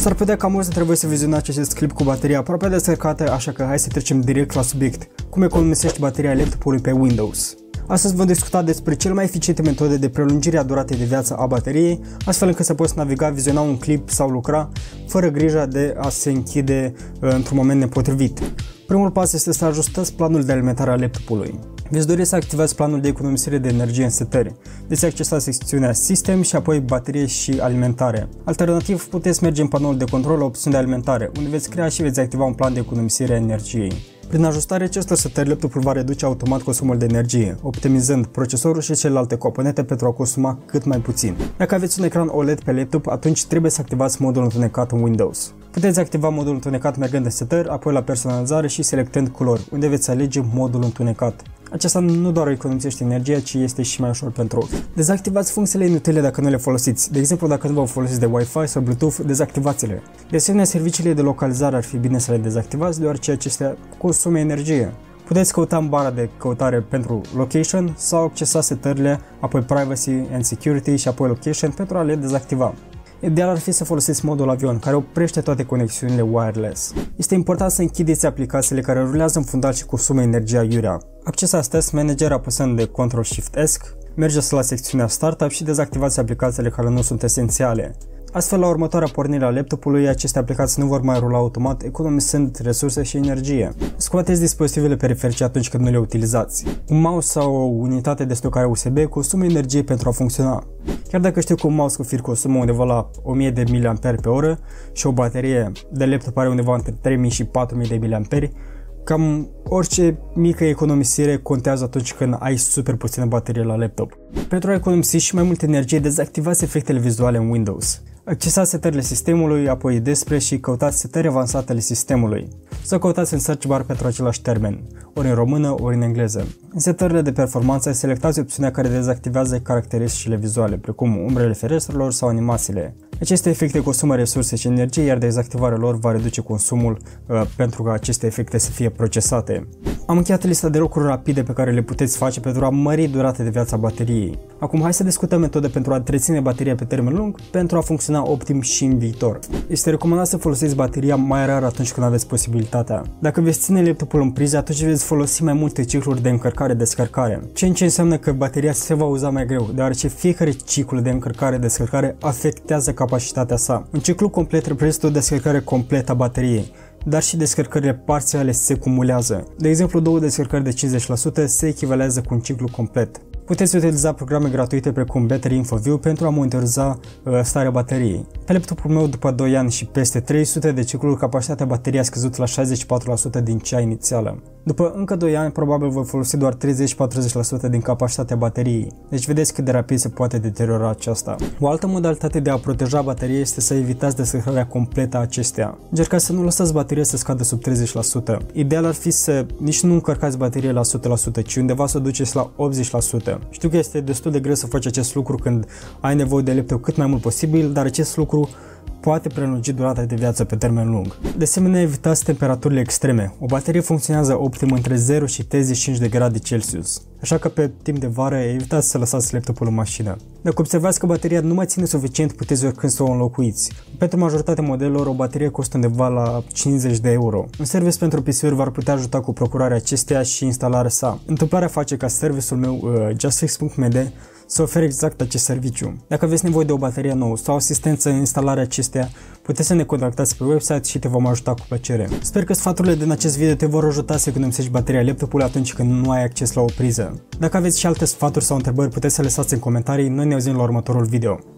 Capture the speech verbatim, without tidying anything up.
S-ar putea ca mulți să trebuie să vizionați acest clip cu bateria aproape descărcată, așa că hai să trecem direct la subiect. Cum economisești bateria laptopului pe Windows? Astăzi vom discuta despre cele mai eficiente metode de prelungire a duratei de viață a bateriei, astfel încât să poți naviga, viziona un clip sau lucra fără grija de a se închide uh, într-un moment nepotrivit. Primul pas este să ajustați planul de alimentare a laptopului. Veți dori să activați planul de economisire de energie în setări. Veți accesa secțiunea System și apoi Baterie și Alimentare. Alternativ, puteți merge în panoul de control la opțiunea de alimentare, unde veți crea și veți activa un plan de economisire a energiei. Prin ajustarea acestor setări, laptopul va reduce automat consumul de energie, optimizând procesorul și celelalte componente pentru a consuma cât mai puțin. Dacă aveți un ecran O L E D pe laptop, atunci trebuie să activați modul întunecat în Windows. Puteți activa modul întunecat mergând în setări, apoi la personalizare și selectând culori, unde veți alege modul întunecat. Acesta nu doar economisește energia, ci este și mai ușor pentru ochi. Dezactivați funcțiile inutile dacă nu le folosiți. De exemplu, dacă nu vă folosiți de Wi-Fi sau Bluetooth, dezactivați-le. De asemenea, serviciile de localizare ar fi bine să le dezactivați, deoarece acestea consumă energie. Puteți căuta în bara de căutare pentru Location sau accesa setările, apoi Privacy and Security și apoi Location pentru a le dezactiva. Ideal ar fi să folosiți modul avion, care oprește toate conexiunile wireless. Este important să închideți aplicațiile care rulează în fundal și consumă energia aiurea. Accesați Task Manager apăsând de control shift S, mergeți la secțiunea Startup și dezactivați aplicațiile care nu sunt esențiale. Astfel, la următoarea pornire a laptopului, aceste aplicații nu vor mai rula automat, economisând resurse și energie. Scoateți dispozitivele periferice atunci când nu le utilizați. Un mouse sau o unitate de stocare U S B consumă energie pentru a funcționa. Chiar dacă știu că un mouse cu fir consumă undeva la o mie de miliamperi pe oră și o baterie de laptop are undeva între trei mii și patru mii de miliamperi, cam orice mică economisire contează atunci când ai super puțină baterie la laptop. Pentru a economisi și mai multă energie, dezactivați efectele vizuale în Windows. Accesați setările sistemului, apoi despre și căutați setări avansate ale sistemului. Sau căutați în search bar pentru același termen, ori în română, ori în engleză. În setările de performanță, selectați opțiunea care dezactivează caracteristicile vizuale, precum umbrele ferestrelor sau animațiile. Aceste efecte consumă resurse și energie, iar dezactivarea lor va reduce consumul uh, pentru ca aceste efecte să fie procesate. Am încheiat lista de lucruri rapide pe care le puteți face pentru a mări durata de viață a bateriei. Acum hai să discutăm metode pentru a întreține bateria pe termen lung pentru a funcționa optim și în viitor. Este recomandat să folosiți bateria mai rar atunci când aveți posibilitatea. Dacă veți ține laptopul în priză, atunci veți folosi mai multe cicluri de încărcare-descărcare, ceea ce înseamnă că bateria se va uza mai greu, deoarece fiecare ciclu de încărcare-descărcare afectează capacitatea sa. Un ciclu complet reprezintă o descărcare completă a bateriei, dar și descărcările parțiale se cumulează. De exemplu, două descărcări de cincizeci la sută se echivalează cu un ciclu complet. Puteți utiliza programe gratuite precum Battery InfoView pentru a monitoriza uh, starea bateriei. Pe laptopul meu, după doi ani și peste trei sute de cicluri, capacitatea bateriei a scăzut la șaizeci și patru la sută din cea inițială. După încă doi ani, probabil voi folosi doar treizeci la patruzeci la sută din capacitatea bateriei. Deci vedeți cât de rapid se poate deteriora aceasta. O altă modalitate de a proteja bateria este să evitați descărcarea completă a acesteia. Încercați să nu lăsați bateria să scadă sub treizeci la sută. Ideal ar fi să nici nu încărcați bateria la o sută la sută, ci undeva să o duceți la optzeci la sută. Știu că este destul de greu să faci acest lucru când ai nevoie de laptop cât mai mult posibil, dar acest lucru poate prelungi durata de viață pe termen lung. De asemenea, evitați temperaturile extreme. O baterie funcționează optim între zero și treizeci și cinci de grade Celsius. Așa că pe timp de vară evitați să lăsați laptopul în mașină. Dacă observați că bateria nu mai ține suficient, puteți oricând să o înlocuiți. Pentru majoritatea modelelor, o baterie costă undeva la cincizeci de euro. Un service pentru P C-uri v-ar putea ajuta cu procurarea acesteia și instalarea sa. Întâmplarea face ca serviciul meu uh, Justfix punct m d să ofere exact acest serviciu. Dacă aveți nevoie de o baterie nouă sau asistență în instalarea acesteia, puteți să ne contactați pe website și te vom ajuta cu plăcere. Sper că sfaturile din acest video te vor ajuta să economisești bateria laptopului atunci când nu ai acces la o priză. Dacă aveți și alte sfaturi sau întrebări, puteți să le lăsați în comentarii. Noi ne auzim la următorul video.